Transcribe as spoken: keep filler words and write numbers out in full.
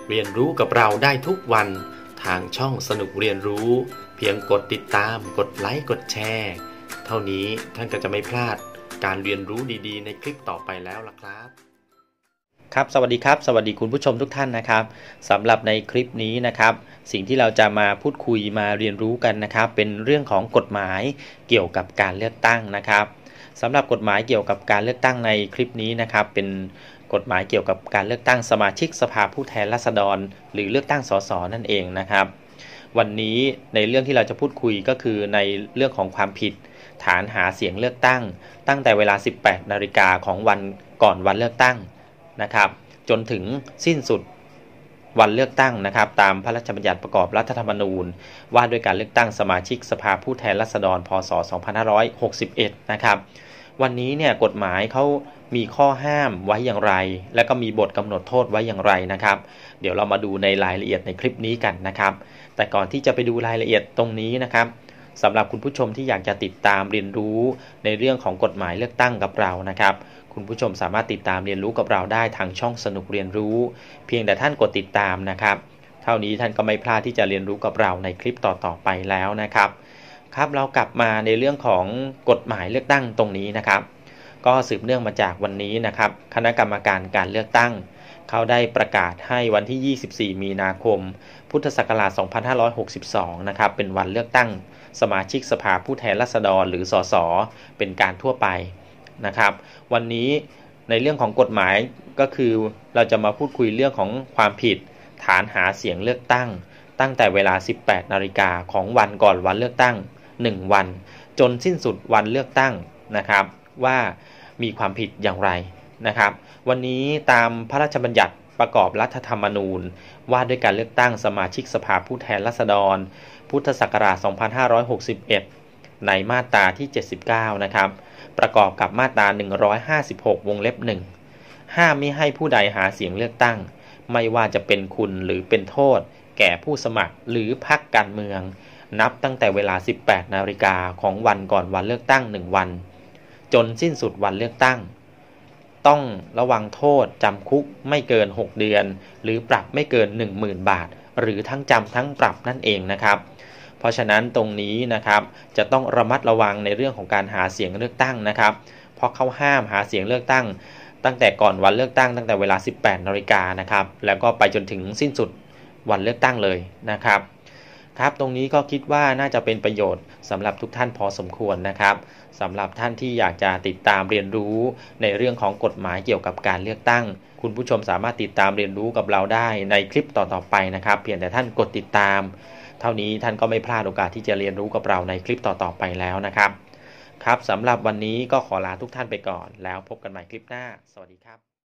เรียนรู้กับเราได้ทุกวันทางช่องสนุกเรียนรู้เพียงกดติดตามกดไลค์กดแชร์เท่านี้ท่านก็จะไม่พลาดการเรียนรู้ดีๆในคลิปต่อไปแล้วล่ะครับครับสวัสดีครับสวัสดีคุณผู้ชมทุกท่านนะครับสำหรับในคลิปนี้นะครับสิ่งที่เราจะมาพูดคุยมาเรียนรู้กันนะครับเป็นเรื่องของกฎหมายเกี่ยวกับการเลือกตั้งนะครับสำหรับกฎหมายเกี่ยวกับการเลือกตั้งในคลิปนี้นะครับเป็นกฎหมายเกี่ยวกับการเลือกตั้งสมาชิกสภาผู้แทนราษฎรหรือเลือกตั้งสสนั่นเองนะครับวันนี้ในเรื่องที่เราจะพูดคุยก็คือในเรื่องของความผิดฐานหาเสียงเลือกตั้งตั้งแต่เวลา สิบแปดนาฬิกาของวันก่อนวันเลือกตั้งนะครับจนถึงสิ้นสุดวันเลือกตั้งนะครับตามพระราชบัญญัติประกอบรัฐธรรมนูญว่าด้วยการเลือกตั้งสมาชิกสภาผู้แทนราษฎรพ.ศ. สองพันห้าร้อยหกสิบเอ็ดนะครับวันนี้เนี่ยกฎหมายเขามีข้อห้ามไว้อย่างไรและก็มีบทกำหนดโทษไว้อย่างไรนะครับเดี๋ยวเรามาดูในรายละเอียดในคลิปนี้กันนะครับแต่ก่อนที่จะไปดูรายละเอียดตรงนี้นะครับสำหรับคุณผู้ชมที่อยากจะติดตามเรียนรู้ในเรื่องของกฎหมายเลือกตั้งกับเรานะครับคุณผู้ชมสามารถติดตามเรียนรู้กับเราได้ทางช่องสนุกเรียนรู้เพียงแต่ท่านกดติดตามนะครับเท่านี้ท่านก็ไม่พลาดที่จะเรียนรู้กับเราในคลิปต่อๆไปแล้วนะครับครับเรากลับมาในเรื่องของกฎหมายเลือกตั้งตรงนี้นะครับก็สืบเนื่องมาจากวันนี้นะครับคณะกรรมการการเลือกตั้งเขาได้ประกาศให้วันที่ยี่สิบสี่มีนาคมพุทธศักราชสองพันห้าร้อยหกสิบสองนะครับเป็นวันเลือกตั้งสมาชิกสภาผู้แทนราษฎรหรือสสเป็นการทั่วไปนะครับวันนี้ในเรื่องของกฎหมายก็คือเราจะมาพูดคุยเรื่องของความผิดฐานหาเสียงเลือกตั้งตั้งแต่เวลา สิบแปดนาฬิกาของวันก่อนวันเลือกตั้งหนึ่งวันจนสิ้นสุดวันเลือกตั้งนะครับว่ามีความผิดอย่างไรนะครับวันนี้ตามพระราชบัญญัติประกอบรัฐธรรมนูญว่าด้วยการเลือกตั้งสมาชิกสภาผู้แทนราษฎรพุทธศักราชสองพันห้าร้อยหกสิบเอ็ดในมาตราที่เจ็ดสิบเก้านะครับประกอบกับมาตราหนึ่งร้อยห้าสิบหกวงเล็บหนึ่งห้ามมิให้ผู้ใดหาเสียงเลือกตั้งไม่ว่าจะเป็นคุณหรือเป็นโทษแก่ผู้สมัครหรือพรรคการเมืองนับตั้งแต่เวลา สิบแปดนาฬิกาของวันก่อนวันเลือกตั้งหนึ่งวันจนสิ้นสุดวันเลือกตั้งต้องระวังโทษจำคุกไม่เกินหกเดือนหรือปรับไม่เกิน หนึ่งหมื่น บาทหรือทั้งจำทั้งปรับนั่นเองนะครับเพราะฉะนั้นตรงนี้นะครับจะต้องระมัดระวังในเรื่องของการหาเสียงเลือกตั้งนะครับเพราะเขาห้ามหาเสียงเลือกตั้งตั้งแต่ก่อนวันเลือกตั้งตั้งแต่เวลา สิบแปดนาฬิกานะครับแล้วก็ไปจนถึงสิ้นสุดวันเลือกตั้งเลยนะครับครับตรงนี้ก็คิดว่าน่าจะเป็นประโยชน์สำหรับทุกท่านพอสมควรนะครับสำหรับท่านที่อยากจะติดตามเรียนรู้ในเรื่องของกฎหมายเกี่ยวกับการเลือกตั้งคุณผู้ชมสามารถติดตามเรียนรู้กับเราได้ในคลิปต่อๆไปนะครับเพียงแต่ท่านกดติดตามเท่านี้ท่านก็ไม่พลาดโอกาสที่จะเรียนรู้กับเราในคลิปต่อๆไปแล้วนะครับครับสำหรับวันนี้ก็ขอลาทุกท่านไปก่อนแล้วพบกันใหม่คลิปหน้าสวัสดีครับ